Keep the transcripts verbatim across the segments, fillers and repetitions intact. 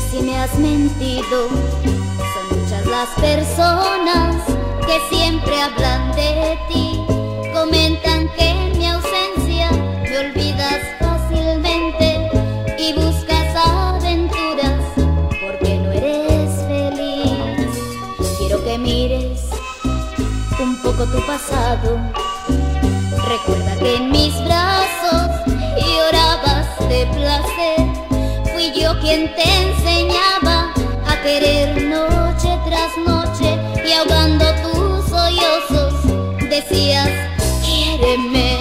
si me has mentido. Son muchas las personas que siempre hablan de ti. Comentan que en mi ausencia me olvidas fácilmente y buscas aventuras porque no eres feliz. Quiero que mires un poco tu pasado. Recuerda que en mis brazos llorabas de placer. Fui yo quien te enseñaba a querer noche tras noche, y ahogando tus sollozos decías: quiéreme.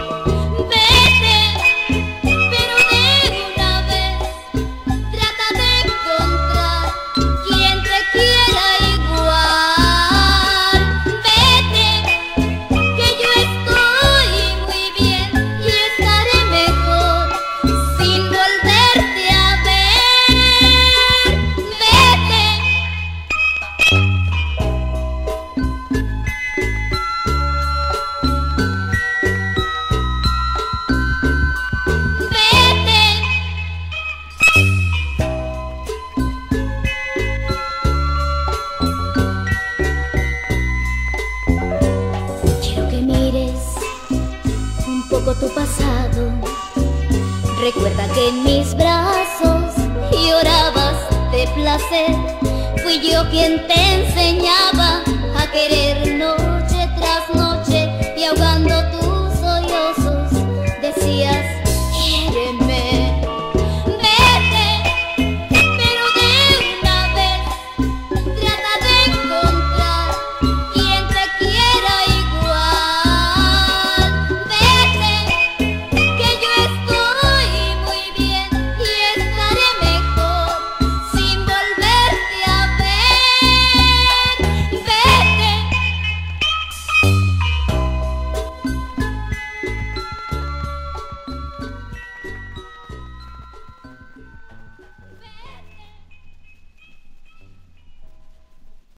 Tu pasado. Recuerda que en mis brazos llorabas de placer. Fui yo quien te enseñaba a querernos